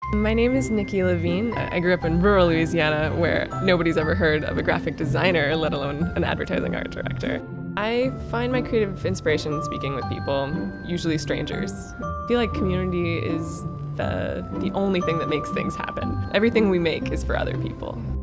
My name is Nikki Levine. I grew up in rural Louisiana where nobody's ever heard of a graphic designer, let alone an advertising art director. I find my creative inspiration speaking with people, usually strangers. I feel like community is the only thing that makes things happen. Everything we make is for other people.